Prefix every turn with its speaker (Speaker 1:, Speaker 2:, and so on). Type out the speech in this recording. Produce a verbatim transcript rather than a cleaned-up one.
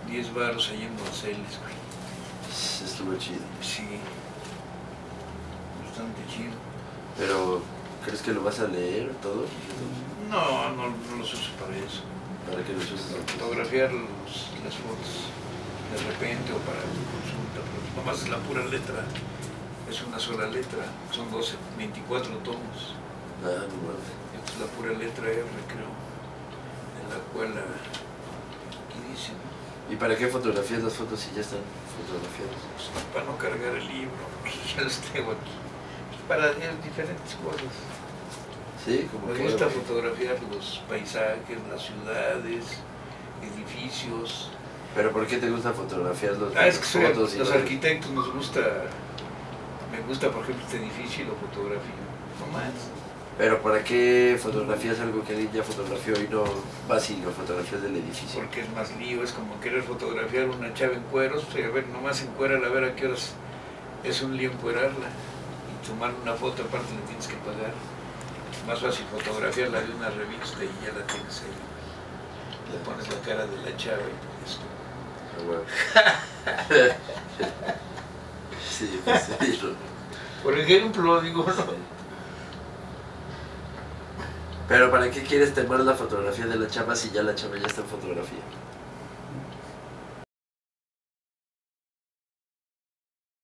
Speaker 1: diez baros ahí en Donceles, güey.
Speaker 2: Estuvo chido.
Speaker 1: Sí. Bastante chido.
Speaker 2: Pero, ¿crees que lo vas a leer todo?
Speaker 1: No, no, no los uso para eso.
Speaker 2: ¿Para qué los usas?
Speaker 1: Para fotografiar los, las fotos de repente o para consulta, pero nomás es la pura letra. Es una sola letra. Son doce, veinticuatro tomos.
Speaker 2: Ah, no mames.
Speaker 1: Esta es la pura letra R, creo. En la cual la, aquí dice, ¿no?
Speaker 2: ¿Y para qué fotografías las fotos si ya están fotografiadas?
Speaker 1: Pues, para no cargar el libro, ya los tengo aquí. Para diferentes cosas.
Speaker 2: Sí, como
Speaker 1: Me
Speaker 2: que...
Speaker 1: gusta fotografiar los paisajes, las ciudades, edificios.
Speaker 2: ¿Pero por qué te gusta fotografiar los,
Speaker 1: Ah, es que soy,
Speaker 2: fotos?
Speaker 1: los
Speaker 2: y
Speaker 1: arquitectos nos gusta, me gusta por ejemplo este edificio y lo fotografía, no más.
Speaker 2: ¿Pero para qué fotografías algo que alguien ya fotografió y no vas y lo fotografías del edificio?
Speaker 1: Porque es más lío, es como querer fotografiar una chava en cueros, pues, a ver, nomás encuérala, a ver a qué horas es un lío encuerarla. Y tomar una foto aparte le tienes que pagar. Más fácil fotografiarla de una revista y ya la tienes ahí. Le pones la cara de la chava y listo.
Speaker 2: Ah, bueno. Sí, pues sí.
Speaker 1: Por ejemplo, digo, no.
Speaker 2: Pero ¿para qué quieres tomar la fotografía de la chava si ya la chava ya está en fotografía?